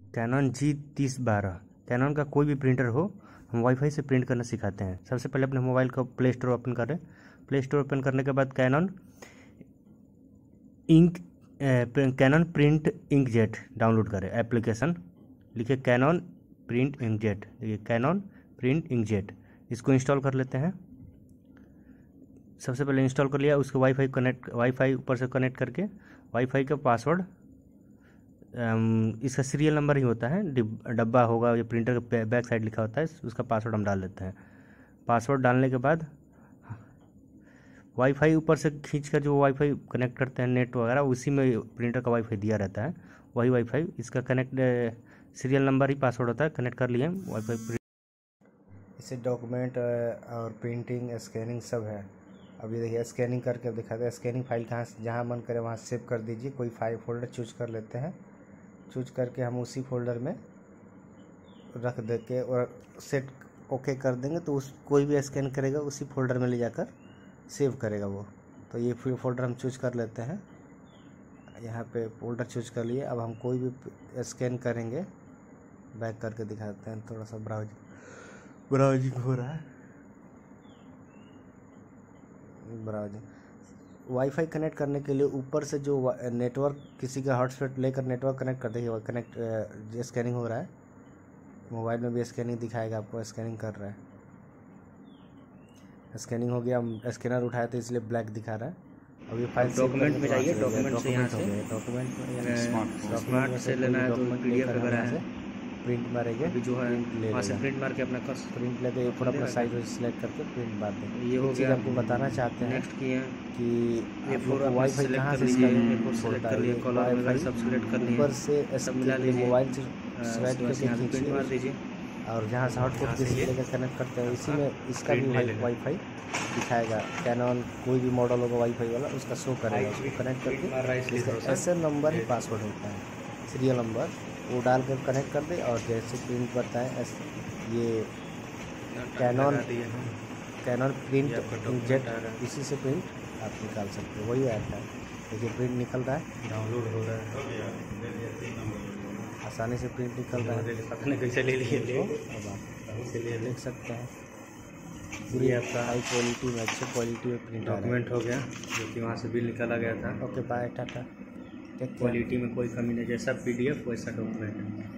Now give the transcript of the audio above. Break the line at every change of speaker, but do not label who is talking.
Cannon G3012। Cannon का कोई भी प्रिंटर हो, हम वाईफाई से प्रिंट करना सिखाते हैं। सबसे पहले अपने मोबाइल का प्ले स्टोर ओपन करें। प्ले स्टोर ओपन करने के बाद कैनन प्रिंट इंकजेट डाउनलोड करें। एप्लीकेशन लिखे कैनन प्रिंट इंकजेट, देखिए कैनन प्रिंट इंकजेट, इसको इंस्टॉल कर लेते हैं। सबसे पहले इंस्टॉल कर लिया, उसको वाईफाई ऊपर से कनेक्ट करके वाईफाई का पासवर्ड, इसका सीरियल नंबर ही होता है, डब्बा होगा, ये प्रिंटर के बैक साइड लिखा होता है, उसका पासवर्ड हम डाल देते हैं। पासवर्ड डालने के बाद वाईफाई ऊपर से खींच कर जो वाईफाई कनेक्ट करते हैं नेट वगैरह, उसी में प्रिंटर का वाईफाई दिया रहता है, वही वाईफाई, इसका सीरियल नंबर ही पासवर्ड होता है। कनेक्ट कर लिए वाईफाई।
इससे डॉक्यूमेंट और प्रिंटिंग स्कैनिंग सब है। अब ये देखिए स्कैनिंग करके दिखाते हैं। स्कैनिंग फाइल कहाँ से जहाँ मन करे वहाँ सेव कर दीजिए। कोई फाइल फोल्डर चूज कर लेते हैं, चूज करके हम उसी फोल्डर में रख दे के और सेट ओके कर देंगे तो उस कोई भी स्कैन करेगा उसी फोल्डर में ले जाकर सेव करेगा वो। तो ये फोल्डर हम चूज कर लेते हैं, यहाँ पे फोल्डर चूज कर लिए। अब हम कोई भी स्कैन करेंगे, बैक करके दिखाते हैं, थोड़ा सा ब्राउजिंग हो रहा है। ब्राउजिंग वाईफाई कनेक्ट करने के लिए ऊपर से जो नेटवर्क किसी का हॉटस्पॉट लेकर नेटवर्क कनेक्ट कर देंगे, कनेक्ट स्कैनिंग हो रहा है। मोबाइल में भी स्कैनिंग दिखाएगा आपको, स्कैनिंग कर रहा है। स्कैनिंग हो गया, हम स्कैनर उठाए तो इसलिए ब्लैक दिखा रहा है। अब ये फाइल
डॉक्यूमेंट में जाइए, डॉक्यूमेंट से यहाँ से
डॉक्यूमेंट
स्मार्ट से लेना है तो PDF वगैरह है,
प्रिंट मारेंगे।
अभी जो है वहाँ से प्रिंट मार के अपना
प्रिंट लेके ये पूरा अपना साइज सेलेक्ट करके प्रिंट मार देंगे।
ये हो गया।
आपको बताना चाहते हैं
नेक्स्ट किए
कि
A4
वाईफाई कहाँ से
सेलेक्ट कर लिए, कलर वगैरह सब सेलेक्ट कर लिए,
ऊपर से
सब मिला लीजिए,
मोबाइल से सेलेक्ट
यहाँ से प्रिंट मार
करके
दीजिए
और जहाँ से हॉटस्पॉट किसी लेकर कनेक्ट करते हैं इसी में इसका भी वाईफाई दिखाएगा। कैनन कोई भी मॉडल होगा वाईफाई वाला उसका शो करेगा। उसको कनेक्ट करके ऐसे नंबर ही पासवर्ड होता है, सीरियल नंबर, वो डाल कर कनेक्ट कर दे और जैसे प्रिंट करता है ये कैनन प्रिंट इंकजेट, इसी से प्रिंट आप निकाल सकते हो। वही ऐप है, देखिए प्रिंट निकल रहा है,
डाउनलोड हो रहा है,
आसानी से प्रिंट निकल रहा है।
अपने कैसे ले लिए
तो अब आप इसलिए देख सकते हैं
ये आपका
हाई क्वालिटी में, अच्छे क्वालिटी में प्रिंट
डॉक्यूमेंट हो गया, जो कि वहाँ से बिल निकाला गया था।
Okay bye Tata.
क्वालिटी में कोई कमी नहीं, जैसा PDF वैसा डॉक्यूमेंट है।